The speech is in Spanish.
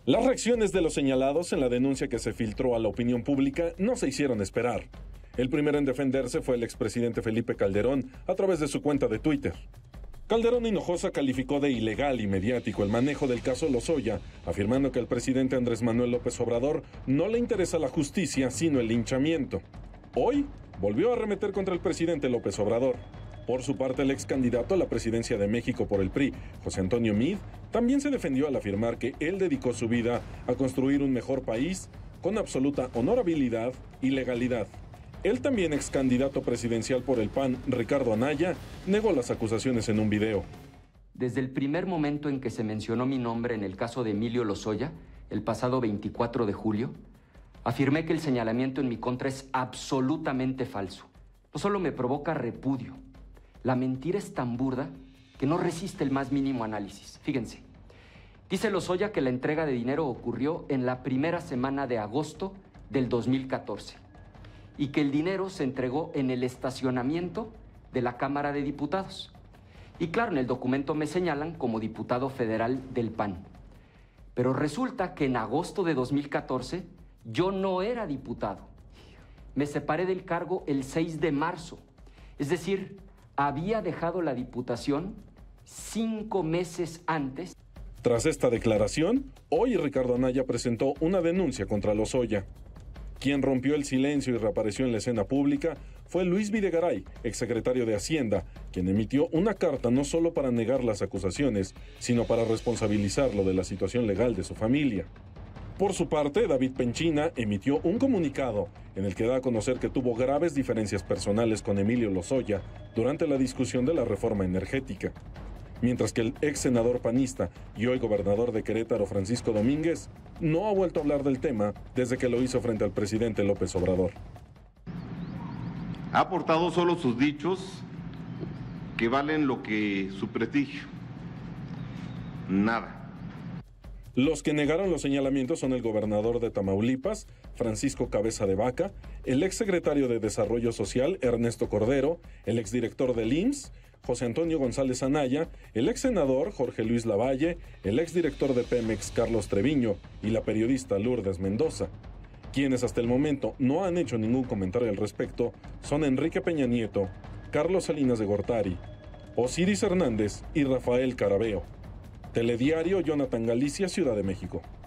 Las reacciones de los señalados en la denuncia que se filtró a la opinión pública no se hicieron esperar. El primero en defenderse fue el expresidente Felipe Calderón a través de su cuenta de Twitter. Calderón Hinojosa calificó de ilegal y mediático el manejo del caso Lozoya, afirmando que al presidente Andrés Manuel López Obrador no le interesa la justicia, sino el linchamiento. Hoy volvió a arremeter contra el presidente López Obrador. Por su parte, el ex candidato a la presidencia de México por el PRI, José Antonio Meade, también se defendió al afirmar que él dedicó su vida a construir un mejor país con absoluta honorabilidad y legalidad. El también ex candidato presidencial por el PAN, Ricardo Anaya, negó las acusaciones en un video. Desde el primer momento en que se mencionó mi nombre en el caso de Emilio Lozoya, el pasado 24 de julio, afirmé que el señalamiento en mi contra es absolutamente falso. No solo me provoca repudio, la mentira es tan burda que no resiste el más mínimo análisis. Fíjense, dice Lozoya que la entrega de dinero ocurrió en la primera semana de agosto del 2014 y que el dinero se entregó en el estacionamiento de la Cámara de Diputados. Y claro, en el documento me señalan como diputado federal del PAN. Pero resulta que en agosto de 2014 yo no era diputado. Me separé del cargo el 6 de marzo. Es decir, había dejado la diputación 5 meses antes. Tras esta declaración, hoy Ricardo Anaya presentó una denuncia contra Lozoya. Quien rompió el silencio y reapareció en la escena pública fue Luis Videgaray, exsecretario de Hacienda, quien emitió una carta no solo para negar las acusaciones, sino para responsabilizarlo de la situación legal de su familia. Por su parte, David Penchina emitió un comunicado en el que da a conocer que tuvo graves diferencias personales con Emilio Lozoya durante la discusión de la reforma energética. Mientras que el ex senador panista y hoy gobernador de Querétaro, Francisco Domínguez, no ha vuelto a hablar del tema desde que lo hizo frente al presidente López Obrador. Ha aportado solo sus dichos que valen lo que su prestigio. Nada. Los que negaron los señalamientos son el gobernador de Tamaulipas, Francisco Cabeza de Vaca, el exsecretario de Desarrollo Social, Ernesto Cordero, el exdirector del IMSS, José Antonio González Anaya, el ex senador Jorge Luis Lavalle, el exdirector de Pemex Carlos Treviño y la periodista Lourdes Mendoza. Quienes hasta el momento no han hecho ningún comentario al respecto son Enrique Peña Nieto, Carlos Salinas de Gortari, Osiris Hernández y Rafael Carabeo. Telediario, Jonathan Galicia, Ciudad de México.